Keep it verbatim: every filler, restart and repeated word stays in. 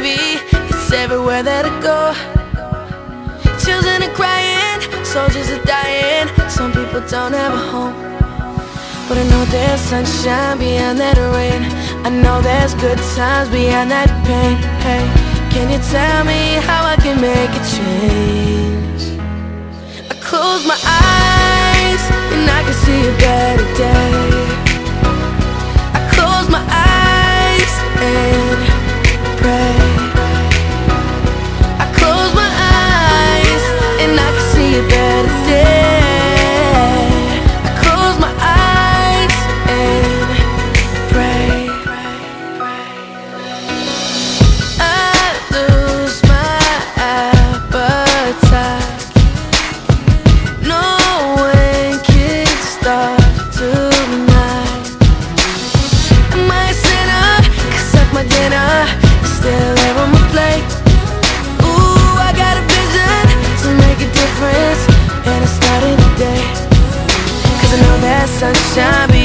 baby, it's everywhere that I go. Children are crying, soldiers are dying. Some people don't have a home, but I know there's sunshine beyond that rain. I know there's good times beyond that pain. Hey, can you tell me how I can make a change? I close my eyes and I can see a better day. I close my eyes and pray. I close my eyes and I can see a better day. I close my eyes and pray. I lose my appetite. No one can stop tonight. Am I a sinner? 'Cause of my dinner is still there on my plate. Ooh, I got a vision to make a difference, and I started today. 'Cause I know that sunshine